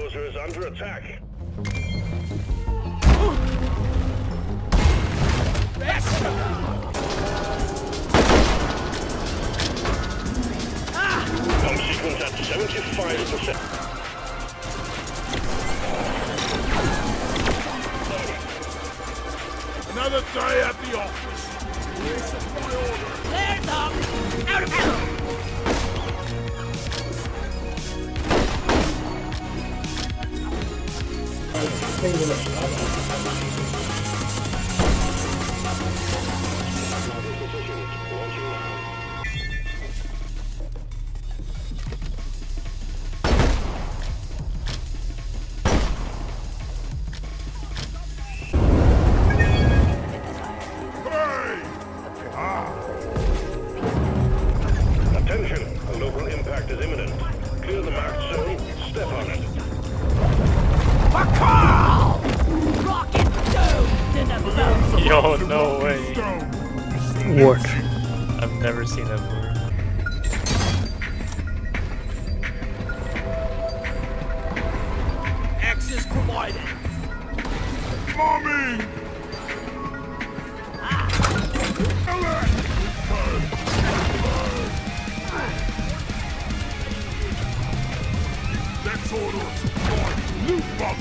Ethosaur is under attack. Bomb sequence at 75%. Another day at the office. Here's my order. Flares up! Out of hell! Attention, a local impact is imminent. Clear the marked zone, step on it. Rocket dome to the bone! Yo, no way. What? I've never seen that before. Access provided. Mommy! That's order. Loot bomb.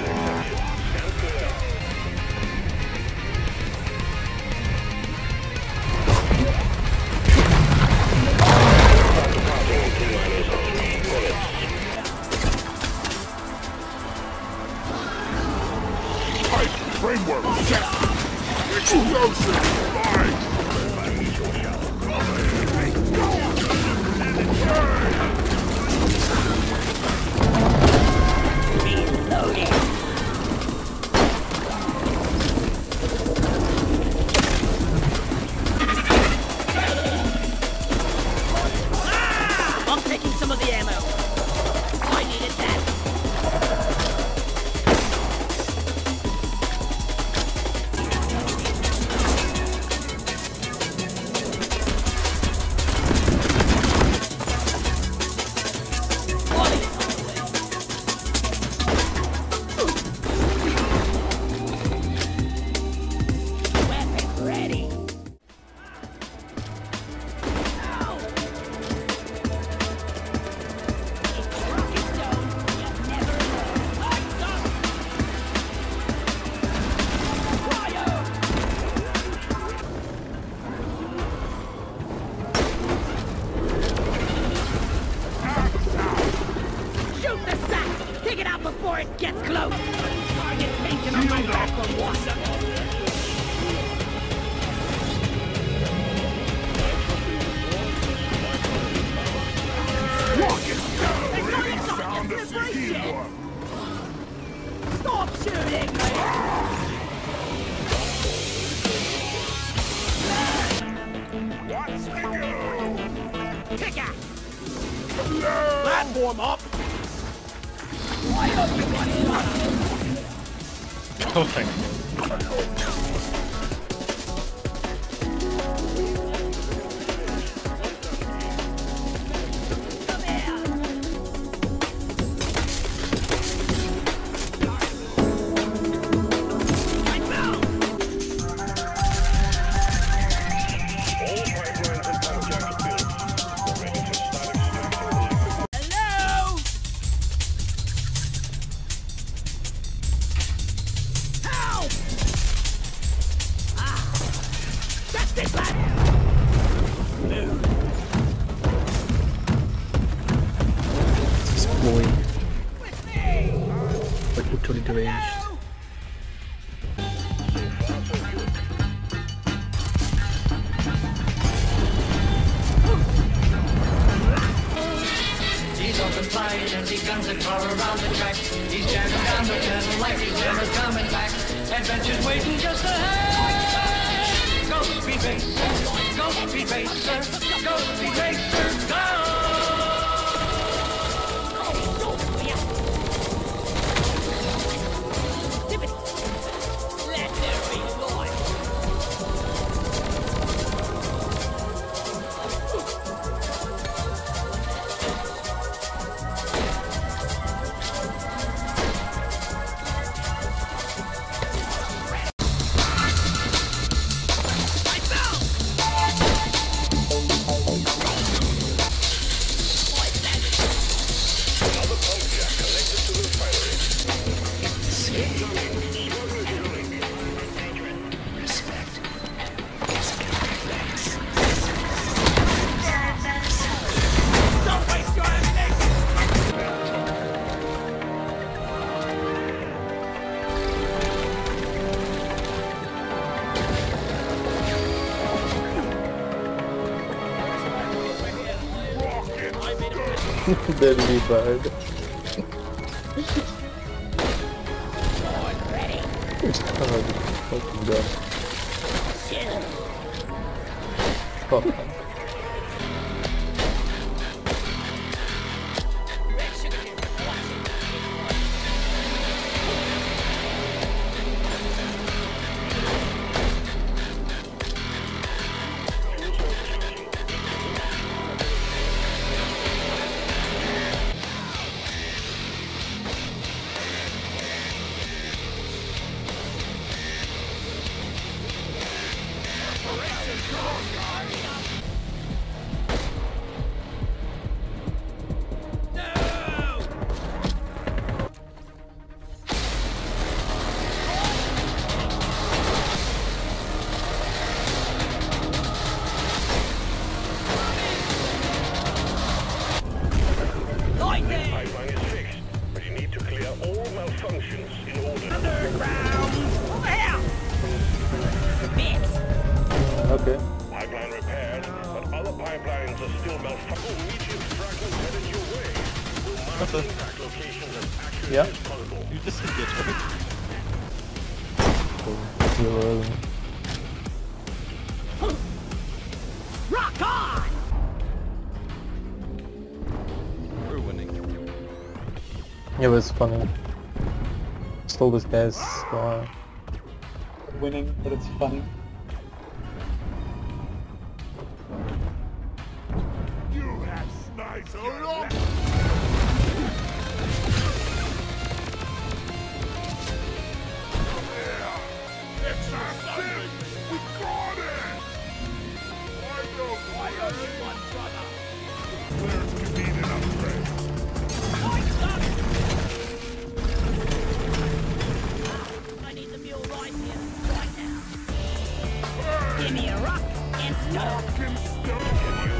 Framework check. Explosive. Fine. Reloading. I'm taking some of the ammo. I needed that. Before it gets close! Target painted on my back from water! Stop shooting! Watch me go! Kick out! Platform up! Oh my. Totally deranged. He's open fire as he guns and car around the track. He's jamming down the channel like he's never coming back. Adventure's waiting just ahead. Go speed racer, go speed racer, go speed racer, go! Deadly bird. Oh, fucking god. Fuck. Pipeline is fixed, but you need to clear all malfunctions in order. Okay. Pipeline repaired, but other pipelines are still malfunctioning. Immediate fragments headed your way. We'll mark the impact locations as accurately Yeah. as possible. You just hit it, right? Rock on! We're winning. It was funny. Stole this guy's score. Winning, but it's funny. You have sniped so long! It's our thing! We got it! Why only one brother? Players can need an upgrade. I need the mule right here, right now. Give me a rock and stone. Fucking stone!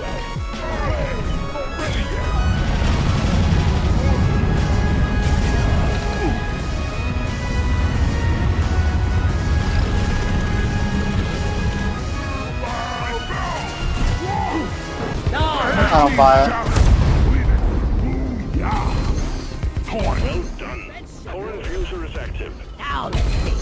Not ready yet! I'll buy it. Well done. Core infuser is active. Now let's see.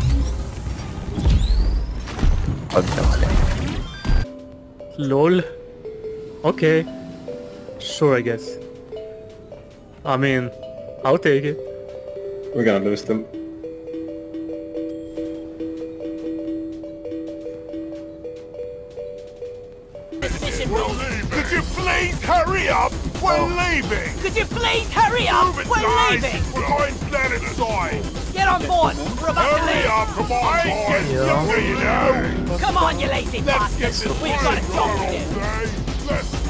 LOL. Okay. Sure, I guess. I mean, I'll take it. We're gonna lose them. Could you please hurry up? We're leaving! Could you please hurry up? Move it, We're guys! leaving! We're going planet side! Get on board! We're about to Hurry leave! up, come on, boys! Yeah. You know! Come on, you lazy Let's get bastards! this We've got a job to do! Let's